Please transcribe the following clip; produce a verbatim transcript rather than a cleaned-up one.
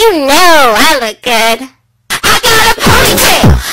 You know I look good. I got a ponytail.